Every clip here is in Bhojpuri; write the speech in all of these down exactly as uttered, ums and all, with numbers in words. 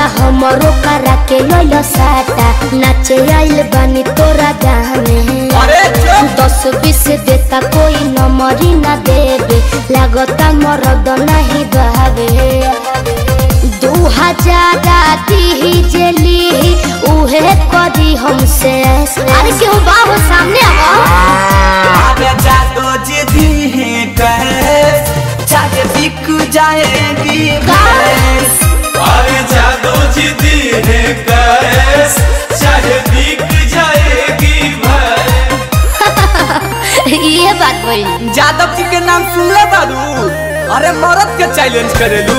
हमरो करा के लइलो साटा नाचे आइल बानी तोरा गाने दस बीस देता कोई नंबरी ना देबे लागता मरद नहीं बहावे दो हजार दी जेली उहे करी हमसे अरे क्यों बाबू सामने अबे जादो जिदी है कैस चाहे बिक जाएगी भैंस अरे जादो जिदी है कैस चाहे बिक जाएगी भैंस ये बात बोली जादव जी के नाम सुन ले बारू अरे मरद के चैलेंज करेलू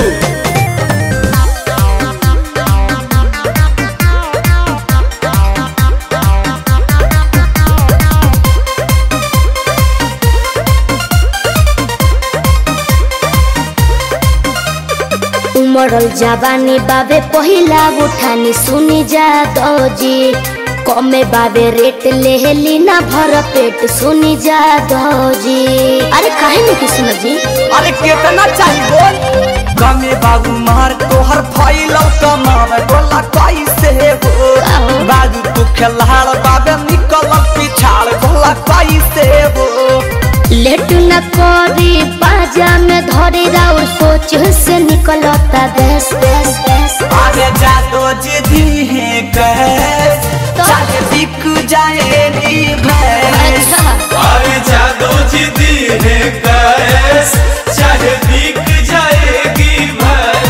उमरल जवानी बाबे पहिला उठानी सुनी जादो जी कमे बाबे रेट लेहली ना भर पेट सुनी जादो जी अरे काहे में की सुन जी अरे कितना चाहिए बोल गमे बाबू मार तोहर फैलौ कमार गोला कैसे हो बाबू तू खेलाड़ बाबे निकल पिछाड़ गोला कैसे हो लेट न करी बाजा में धरे राउर सोच से निकलता देश देश देश अरे जादो जिदी है कैस चाहे बिक जाएगी भैंस अरे जादो जिदी है कैस चाहे बिक जाएगी भैंस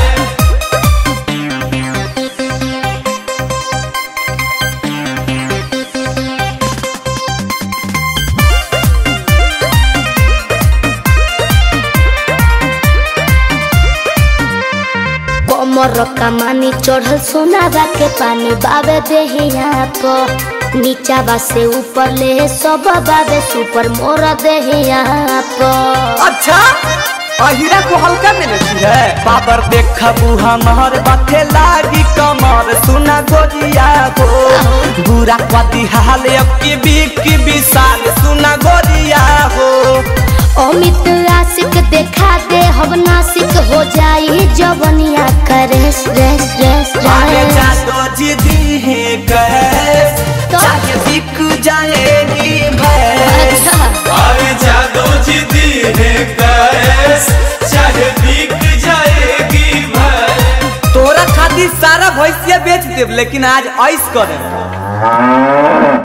कमर कमानी चढ़ल सोनारा के पानी बाबे देहिया पर नीचा बा से ऊपर ले सब बाबे सुपर मोर देहिया पर अच्छा अहिरा को हल्का में लेती है बाबर देखबू हमार बाथे लागी कमर सुना गोरिया हो बुरा कदी हाल अब की बिक की विशाल सुना गोरिया हो अमित आशिक देखा दे हम नासिक हो जाई जवनिया करे रेस रेस अरे जादो जिदी है कैस चाहे बिक जाएगी भैंस अरे जादो जिदी है कैस चाहे बिक जाएगी भैंस तोरा खातिर सारा भैंसिया बेच देब लेकिन आज ऐस करे